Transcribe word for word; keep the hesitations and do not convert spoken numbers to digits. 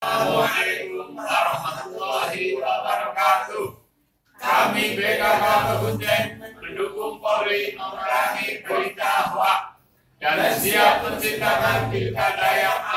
Assalamualaikum warahmatullahi wabarakatuh. Kami B K K Kabupaten mendukung Polri memerangi berita hoaks dan siap menciptakan pilkada yang